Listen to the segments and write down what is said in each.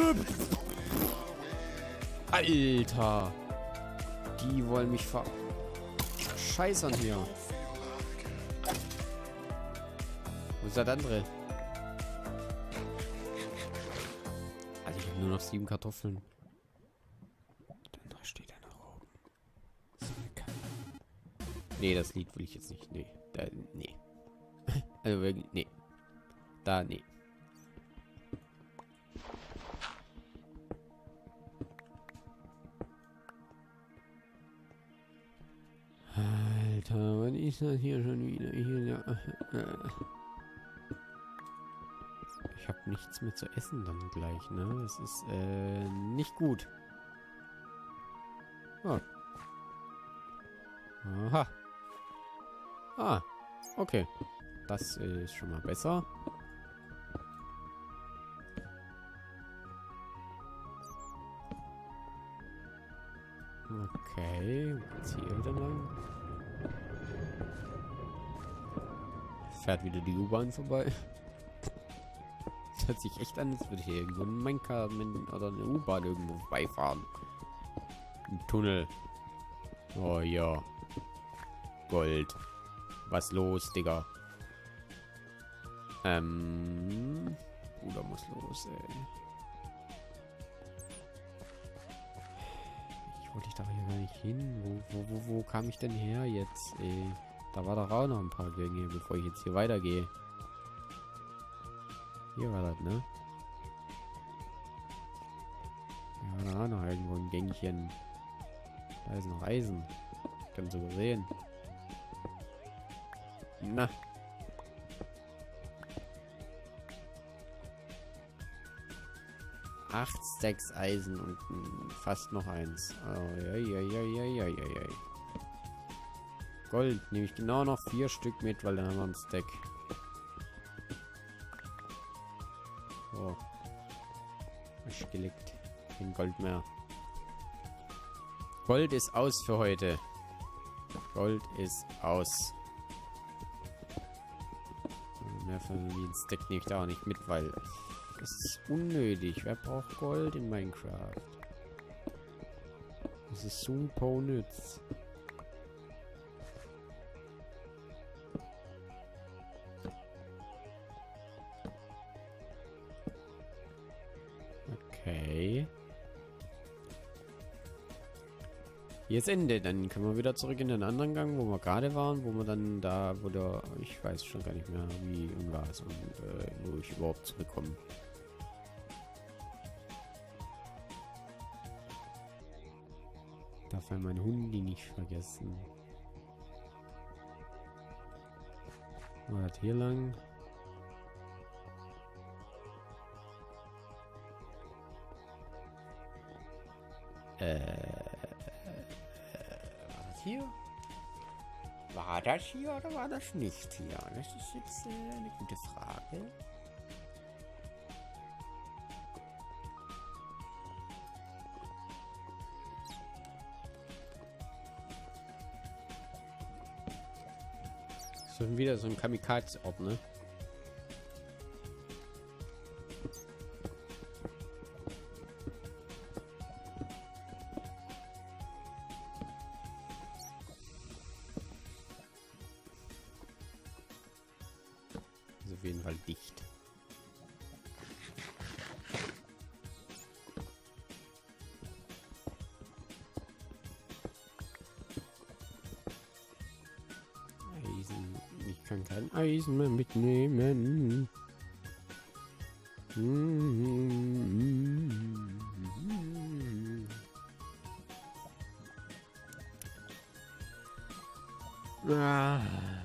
Alter. Die wollen mich verscheißern hier. Wo ist das andere? Alter, ich habe nur noch 7 Kartoffeln. Dann steht er noch oben. Nee, das Lied will ich jetzt nicht. Nee. Nee. Also wirklich, nee. Da, nee. Alter, was ist das hier schon wieder? Ich habe nichts mehr zu essen dann gleich, ne? Das ist, nicht gut. Oh. Aha. Ah, okay. Das ist schon mal besser. Okay, jetzt hier wieder lang. Fährt wieder die U-Bahn vorbei. Das hört sich echt an, als würde hier irgendwo ein Minecart oder eine U-Bahn irgendwo vorbeifahren. Ein Tunnel. Oh ja. Gold. Was los, Digga? Bruder muss los, ey. Ich wollte da hier gar nicht hin. Wo kam ich denn her jetzt, ey? Da war doch auch noch ein paar Gänge, bevor ich jetzt hier weitergehe. Hier war das, ne? Ja, da war noch irgendwo ein Gängchen. Da ist noch Eisen. Ich kann sogar sehen. Na. Acht Stacks Eisen und fast noch eins. Oh, ja. Gold nehme ich genau noch 4 Stück mit, weil dann haben wir einen Stack. Oh. Ist gelegt. Kein Gold mehr. Gold ist aus für heute. Gold ist aus. Mehr von den Stack nehme ich da auch nicht mit, weil es ist unnötig. Wer braucht Gold in Minecraft? Das ist super unnütz. Okay. Jetzt Ende. Dann können wir wieder zurück in den anderen Gang, wo wir gerade waren, wo wir dann da, wo der, ich weiß schon gar nicht mehr, wie und was und wo ich überhaupt zurückkomme. Darf man meinen Hundi nicht vergessen. War das hier lang? War das hier? War das hier oder war das nicht hier? Das ist jetzt eine gute Frage. Schon wieder so ein Kamikaze-Ort, ne? Ist auf jeden Fall dicht. Eisen. Ich kann kein Eisen mehr mitnehmen. Ah.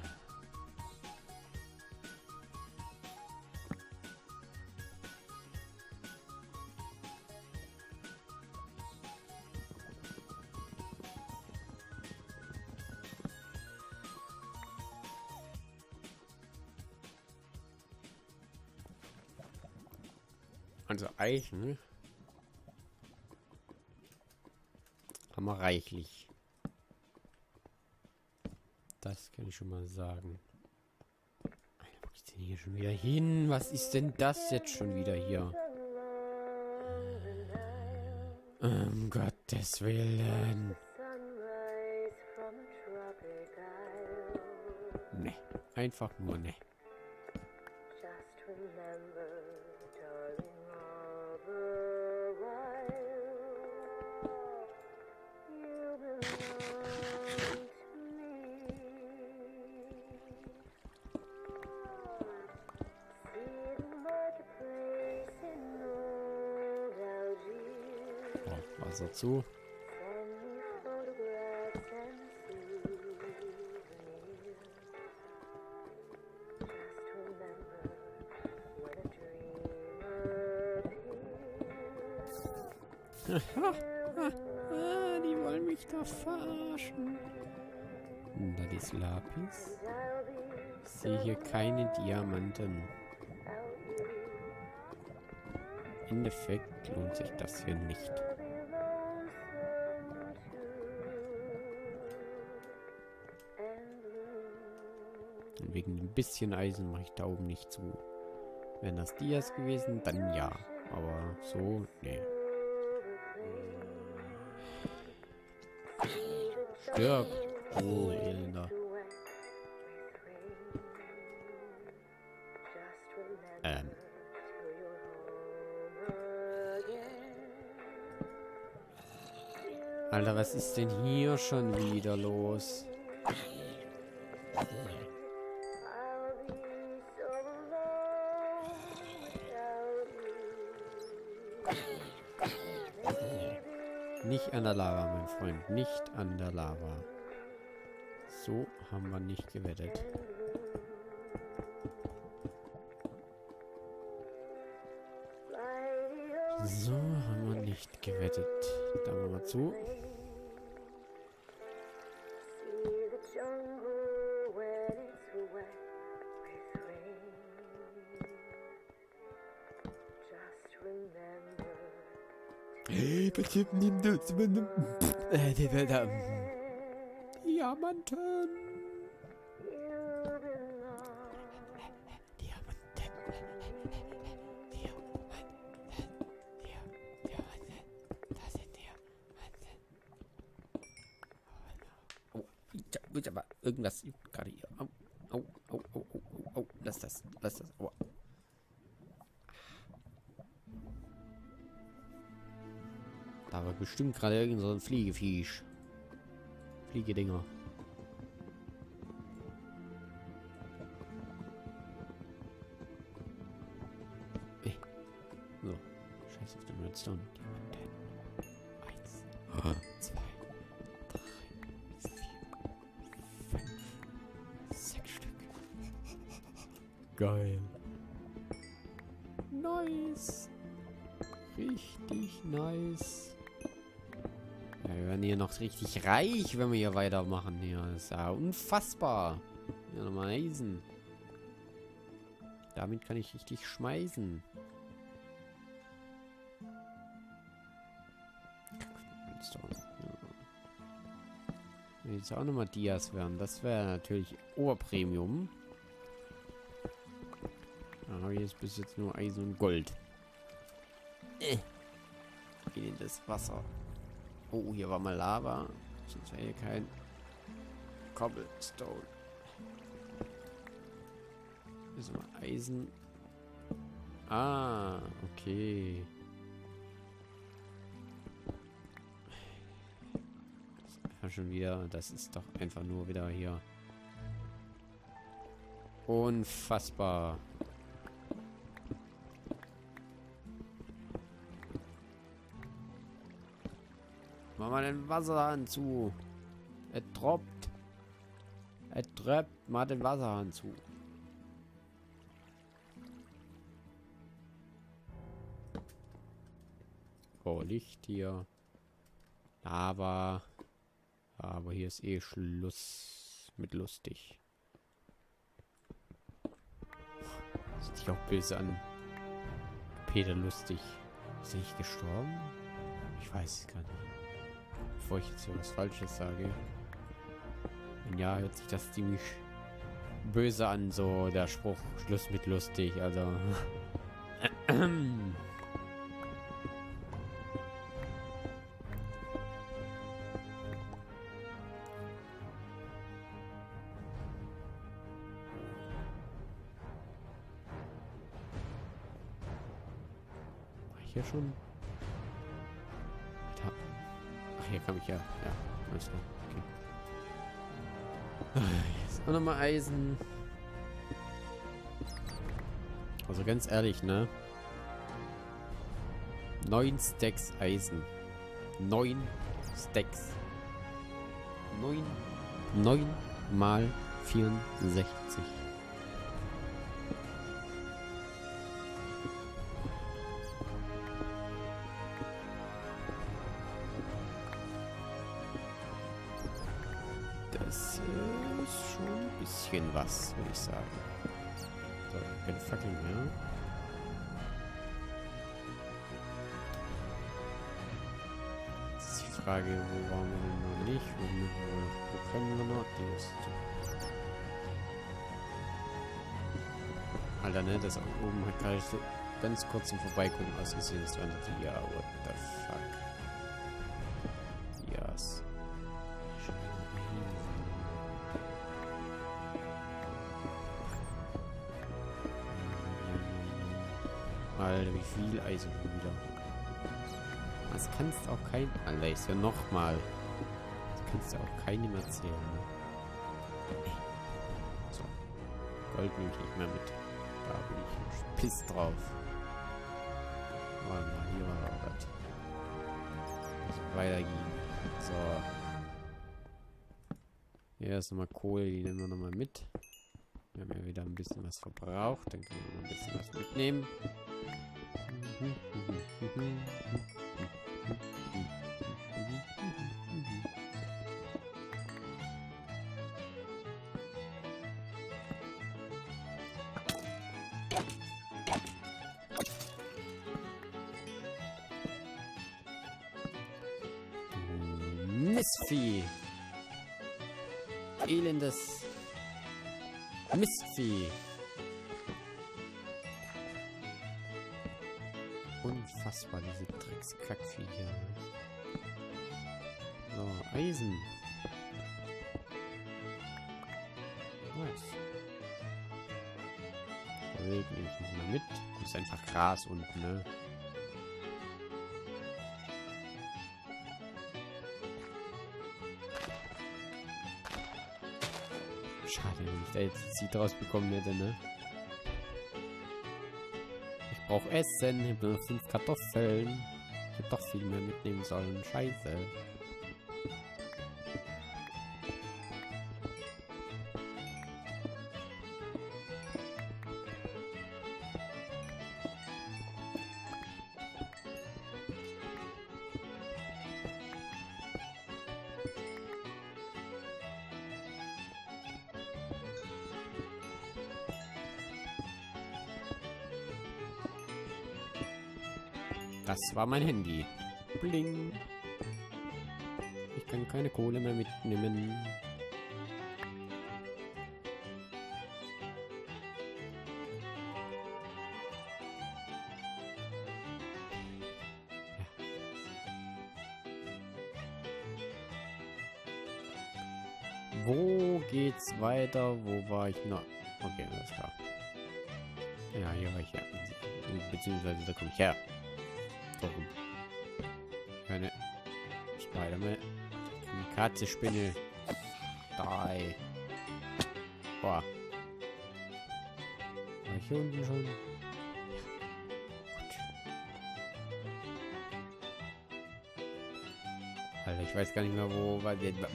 Also Eichen haben wir reichlich. Das kann ich schon mal sagen. Alter, wo geht's denn hier schon wieder hin? Was ist denn das jetzt schon wieder hier? Um Gottes Willen. Ne, einfach nur ne. Oh, Wasser zu. Die wollen mich doch verarschen. Da ist Lapis. Ich sehe hier keine Diamanten. Im Endeffekt lohnt sich das hier nicht. Und wegen ein bisschen Eisen mache ich da oben nicht zu. Wären das Dias gewesen, dann ja. Aber so, nee. Stirb, oh Elender. Alter, was ist denn hier schon wieder los? Nicht an der Lava, mein Freund. Nicht an der Lava. So haben wir nicht gewettet. So haben wir nicht gewettet. Da machen wir zu. Hey, bitte nimm das. Diamanten. Aber irgendwas juckt gerade hier. Au, au, au, au, au, au, lass das, au. Da war bestimmt gerade irgend so ein Fliegeviech. Fliegedinger. So. Scheiß auf den Redstone. 1, 2, 3, 4, 5, 6 Stück. Geil. Nice. Richtig nice. Ja, wir werden hier noch richtig reich, wenn wir hier weitermachen. Hier ist ja unfassbar. Ja, nochmal Eisen. Damit kann ich richtig schmeißen. Wenn jetzt auch nochmal Dias wären, das wäre natürlich Oberpremium. Da habe ich jetzt bis jetzt nur Eisen und Gold. Geht in das Wasser. Oh, hier war mal Lava. Sonst wäre hier kein Cobblestone. Hier ist mal Eisen. Ah, okay. Schon wieder, das ist doch einfach nur wieder hier unfassbar. Mach mal den Wasserhahn zu. Er tropft. Er tröpft mal den Wasserhahn zu. Oh, Licht hier. Aber hier ist eh Schluss mit lustig. Das sieht sich auch böse an. Peter Lustig. Ist er nicht gestorben? Ich weiß es gar nicht. Bevor ich jetzt hier was Falsches sage. Wenn ja, hört sich das ziemlich böse an, so der Spruch Schluss mit lustig. Also. hier schon? Ach, hier kann ich ja. Ja, alles klar. Okay. Jetzt auch nochmal Eisen. Also ganz ehrlich, ne? 9 Stacks Eisen. 9 Stacks. 9 mal 64. Das ist schon ein bisschen was, würde ich sagen. So, keine Fackeln mehr. Jetzt ist die Frage, wo waren wir denn noch nicht? Wo können wir noch? Die ist Alter, ne? Das oben hat gerade so ganz kurz zum Vorbeigucken ausgesehen. Das war natürlich, ja, what the fuck. Yes. Alter, wie viel Eisen wieder. Das kannst auch kein... Alter, ist ja nochmal. Das kannst du auch keinem erzählen. Ne? So. Gold nehme ich nicht mehr mit. Da bin ich piss drauf. Warte mal, hier war auch was. Muss weitergehen. So. Hier ist nochmal Kohle, die nehmen wir nochmal mit. Wir haben ja wieder ein bisschen was verbraucht. Dann können wir noch ein bisschen was mitnehmen. Mistvieh. Elendes Mistvieh. Unfassbar, diese Dreckskackviecher. So, Eisen. Nice. Wild nehme ich nicht mal mit. Das ist einfach Gras unten, ne? Schade, wenn ich da jetzt Seed rausbekommen hätte, ne? Ich brauche Essen. Ich habe nur 5 Kartoffeln. Ich hätte doch viel mehr mitnehmen sollen. Scheiße. Das war mein Handy. Bling. Ich kann keine Kohle mehr mitnehmen. Ja. Wo geht's weiter? Wo war ich noch? Okay, alles klar. Ja, hier war ich ja. Beziehungsweise da komme ich her. Keine Spider-Man. Eine Katze, Spinne. Die. Boah. War ich hier unten schon? Ja. Gut. Alter, ich weiß gar nicht mehr, wo war der.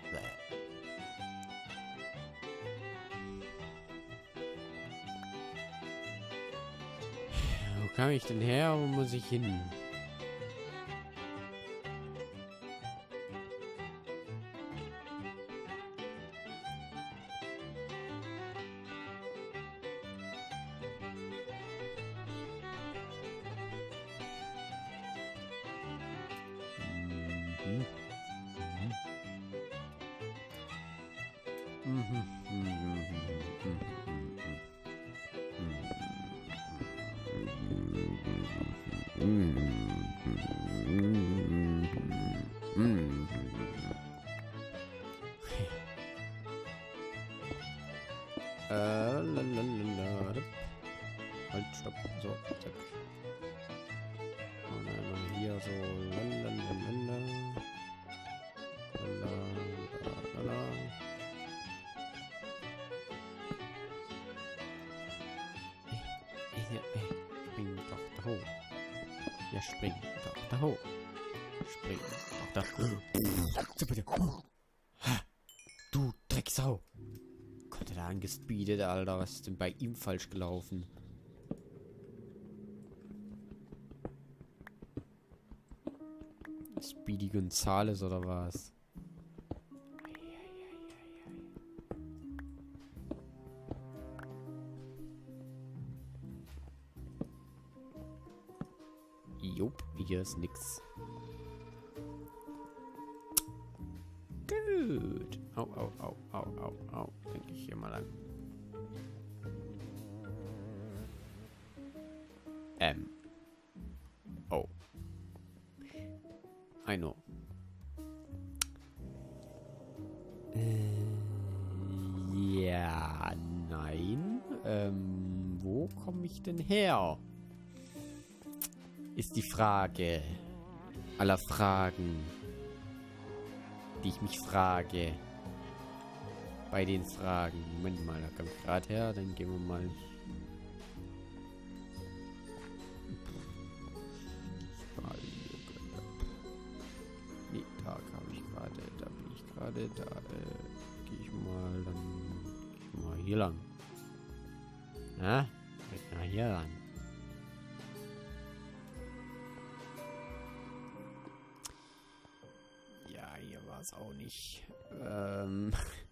Wo kam ich denn her? Wo muss ich hin? Lalalala. Halt, stopp. So, zack. Und dann mal hier so. Lalalala. Lalalala. Spring doch da hoch. Ja, spring doch da hoch. Spring doch da hoch. Du Drecksau. Gott, der angespeedet, Alter. Was ist denn bei ihm falsch gelaufen? Speedy Gonzales oder was? Jupp, hier ist nix. Gut. Au, au, au, au, au, au. Denke ich hier mal an. Oh. I know. Ja, nein. Wo komme ich denn her? Ist die Frage aller Fragen, die ich mich frage. Bei den Fragen. Moment mal, da komme ich gerade her. Dann gehen wir mal. Nee, da habe ich gerade. Da bin ich gerade. Da gehe ich mal. Dann gehe ich mal hier lang. Na? Na, hier lang. Ja, hier war es auch nicht.